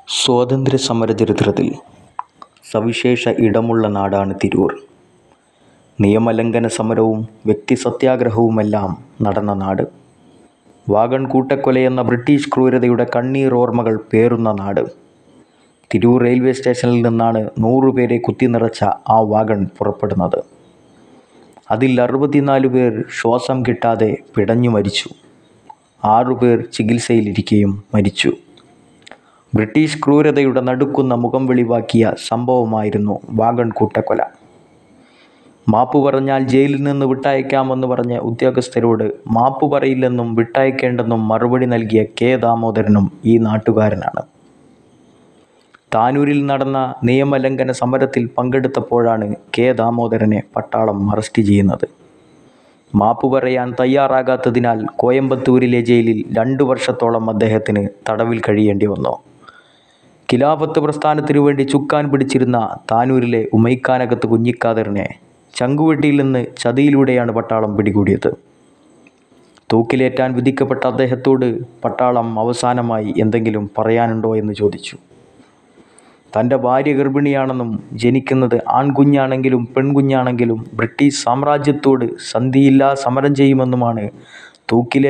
സ്വാതന്ത്ര്യ സമര ചരിത്രത്തിൽ സവിശേഷ ഇടമുള്ള നാടാണ് തിരൂർ. നിയമലംഘന സമരവും വ്യക്തി സത്യാഗ്രഹവുമെല്ലാം നടന്ന നാട്. വാഗൺ കൂട്ടക്കൊലയെന്ന ബ്രിട്ടീഷ് ക്രൂരതയുടെ കണ്ണീർ ഓർമ്മകൾ പേറുന്ന നാട്. തിരൂർ റെയിൽവേ സ്റ്റേഷനിൽ നിന്നാണ് 100 പേരെ കുത്തിനിറച്ച ആ വാഗൺ പുറപ്പെടുന്നത്. അതിൽ 64 പേർ ശ്വാസം കിട്ടാതെ പിടഞ്ഞു മരിച്ചു. 6 പേർ ചികിത്സയിലിരിക്കെയും മരിച്ചു. ബ്രിട്ടീഷ് ക്രൂരതയുടെ നടുക്കുന്ന മുഖം വെളിവാക്കിയ സംഭവമായിരുന്നു വാഗൺ കൂട്ടക്കൊല. മാപ്പ് പറഞ്ഞാൽ ജയിലിൽ നിന്ന് വിട്ടയക്കാമെന്ന് പറഞ്ഞ ഉദ്യോഗസ്ഥരോട് മാപ്പ് പറയില്ലെന്നും വിട്ടയക്കേണ്ടെന്നും മറുപടി നൽകിയ കെ ദാമോദരനും ഈ നാട്ടുകാരനാണ്. താനൂരിൽ നടന്ന നിയമലംഘന സമരത്തിൽ പങ്കെടുത്തപ്പോഴാണ് കെ ദാമോദരനെ പട്ടാളം അറസ്റ്റ് ചെയ്യുന്നത്. മാപ്പ് പറയാൻ തയ്യാറാകാത്തതിനാൽ കോയമ്പത്തൂരിലെ ജയിലിൽ 2 വർഷത്തോളം അദ്ദേഹത്തിന് തടവിൽ കഴിയേണ്ടി വന്നു. ഖിലാഫത്ത് പ്രസ്ഥാനത്തിനു വേണ്ടി ചുക്കാൻ പിടിച്ചിരുന്ന താനൂരിലെ ഉമൈക്കാനകത്ത് കുഞ്ഞിക്കാദറിനെ ചങ്കുവെട്ടിയിൽ നിന്ന് ചതിയിലൂടെയാണ് പട്ടാളം പിടികൂടിയത്. തൂക്കിലേറ്റാൻ വിധിക്കപ്പെട്ട അദ്ദേഹത്തോട് പട്ടാളം അവസാനമായി എന്തെങ്കിലും പറയാനുണ്ടോ എന്ന് ചോദിച്ചു. തൻ്റെ ഭാര്യ ഗർഭിണിയാണെന്നും ജനിക്കുന്നത് ആൺകുഞ്ഞാണെങ്കിലും പെൺകുഞ്ഞാണെങ്കിലും ബ്രിട്ടീഷ് സാമ്രാജ്യത്തോട് സന്ധിയില്ലാ സമരം ചെയ്യുമെന്നുമാണ്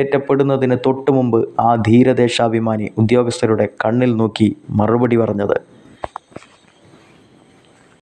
തൂക്കിലേറ്റപ്പെടുന്നതിന് തൊട്ടു മുമ്പ് ആ ധീരദേശാഭിമാനി ഉദ്യോഗസ്ഥരുടെ കണ്ണിൽ നോക്കി മറുപടി പറഞ്ഞത്.